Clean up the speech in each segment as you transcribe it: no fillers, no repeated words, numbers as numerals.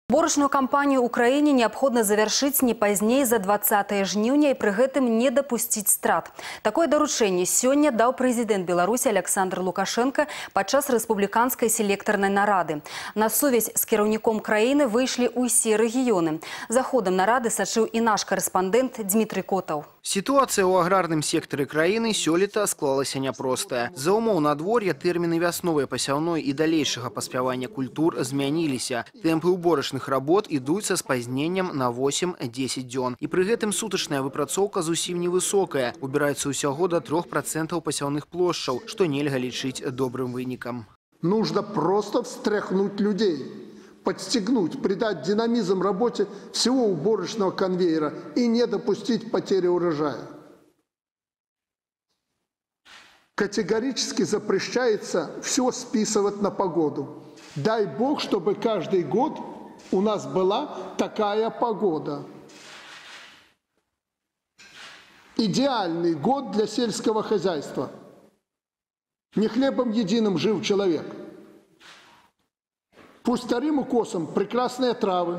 Борочную кампанию Украине необходимо завершить не позднее за 20 жніўня и при этом не допустить страт. Такое доручение сегодня дал президент Беларуси Александр Лукашенко подчас республиканской селекторной нарады. На сувязь с кіраўніком краины вышли усе регионы. За ходом нарады сачыў и наш корреспондент Дмитрий Котов. Ситуация у аграрным секторе краины сёлета склалася няпростая. За умоў надвор'я тэрміны вясновай пасяўной и далейшага паспявання культур змяніліся. Темпы уборочных работ ідуць са спазненнем на 8-10 дзён. И при гэтым сутачная выпрацоўка зусім невысокая. Убираецца ўсяго до 3% пасяўных плошчаў, што нельга лічыць добрым вынікам. Нужно просто встряхнуть людей, подстегнуть, придать динамизм работе всего уборочного конвейера и не допустить потери урожая. Категорически запрещается все списывать на погоду. Дай Бог, чтобы каждый год у нас была такая погода. Идеальный год для сельского хозяйства. Не хлебом единым жив человек. Пусть вторым укосом прекрасные травы,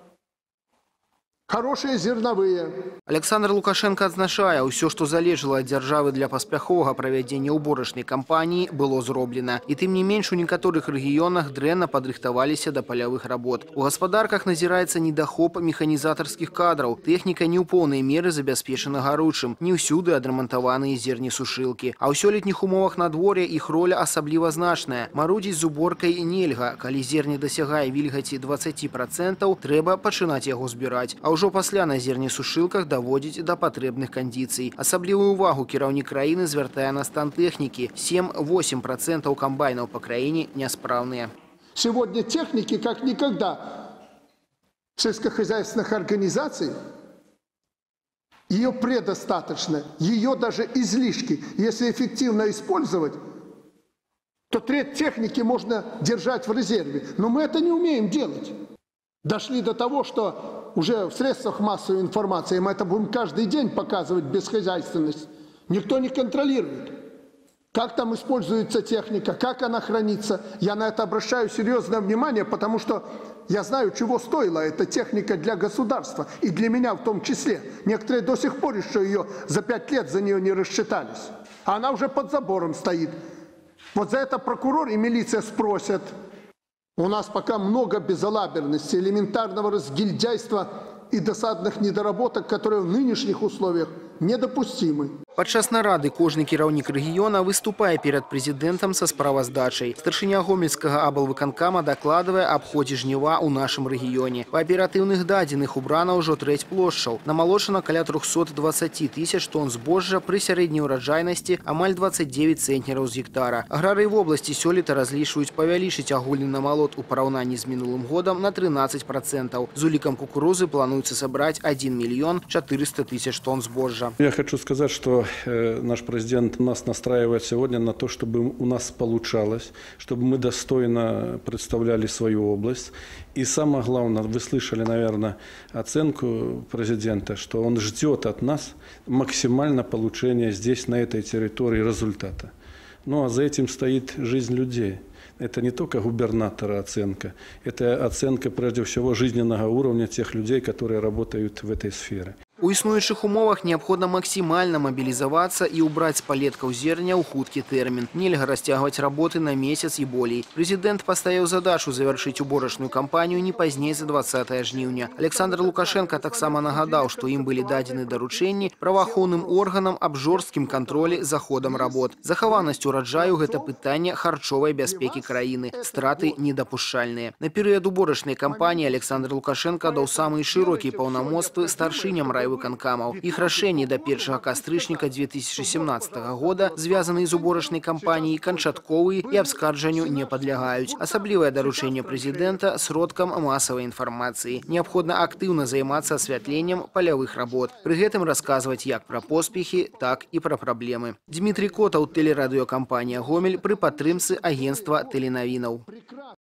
хорошие зерновые. Александр Лукашенко адзначае, усё, што залежало от дзяржавы для паспяховага правядзення уборачнай кампаніі, было зроблена. І тым не менш у некаторых рэгіёнах дрэнна падрыхтаваліся да палявых работ. У гаспадарках назіраецца недахоп механізатарскіх кадраў. Тэхніка не ў поўнай меры забяспечана гаручым, не ўсюды адрамантаваныя зернесушылкі. А ў сёлетніх умовах надвор'я іх роля асабліва значная. Марудзіць з уборкай нельга. Калі зерне дасягае вільгаці 20%, трэба пачынаць яго збіраць. А ўжо пасля на зернесушылках даводзіць да патрэбных кандыцый. Асаблівую увагу кіраўнік краіны звяртае на стан тэхнікі. 7-8% комбайнаў по краіне няспраўныя. Сегодня техники, как никогда, сельскохозяйственных организаций, ее предостаточно, ее даже излишки. Если эффективно использовать, то треть техники можно держать в резерве. Но мы это не умеем делать. Дошли до того, что уже в средствах массовой информации мы это будем каждый день показывать, бесхозяйственность. Никто не контролирует, как там используется техника, как она хранится. Я на это обращаю серьезное внимание, потому что я знаю, чего стоила эта техника для государства, и для меня в том числе. Некоторые до сих пор еще ее за 5 лет за нее не рассчитались. А она уже под забором стоит. Вот за это прокурор и милиция спросят. У нас пока много безалаберности, элементарного разгильдяйства и досадных недоработок, которые в нынешних условиях недопустимы. Падчас нарады кожны кіраўнік рэгіёна выступае перад прэзідэнтам са справаздачай. Старшыня гомельскага аблвыканкама дакладвае аб ходзе жніва ў нашым рэгіёне. Па аператыўных дадзеных убрана ўжо трэць плошчаў. Намалочана каля 320 тысяч тонн збожжа пры сярэдняй ураджайнасці амаль 29 цэнтнераў з гектара. Аграрыі вобласці сёлета разлічваюць павялічыць агульны намалот у параўнанні з мінулым годам на 13%. З улікам кукурузы плануецца сабраць 1 мільён 400 тысяч тонн збожжа. Я хочу сказать, что наш президент нас настраивает сегодня на то, чтобы у нас получалось, чтобы мы достойно представляли свою область. И самое главное, вы слышали, наверное, оценку президента, что он ждет от нас максимально получения здесь, на этой территории, результата. Ну а за этим стоит жизнь людей. Это не только губернатора оценка, это оценка прежде всего жизненного уровня тех людей, которые работают в этой сфере. У існуючых умовах неабходна максімальна мабілізавацца і ўбраць з палеткаў зерня ў хуткі тэрмін. Нельга расцягваць работы на месяц і болей. Прэзідэнт паставіў задачу завяршыць уборачную кампанію не пазней за 20 жніўня. Александр Лукашенко таксама нагадаў, што ім былі дадзены даручэнні праваахоўным органам аб жорсткім кантролі за ходам работ. Захаванасць ураджаю – гэта пытанне харчовай бяспекі краіны. Страты недапушчальныя. На перыяд уборачнай кампаніі Александр Лукашенко даў самыя шырокія паўнамоцтвы старшыням райвыканкамаў. Іх рашэнні да 1 кастрычніка 2017 года, звязаныя з уборачнай кампаніяй, канчатковыя і абскарджанню не падлягаюць. Асаблівае даручэнне прэзідэнта сродкам масавай інфармацыі. Неабходна актыўна займацца асвятленнем палявых работ. Пры гэтым расказваць як пра поспехі, так і пра праблемы. Дмитрий Котов, тэлерадыёкампанія «Гомель» пры падтрымцы агенцтва тэленавінаў.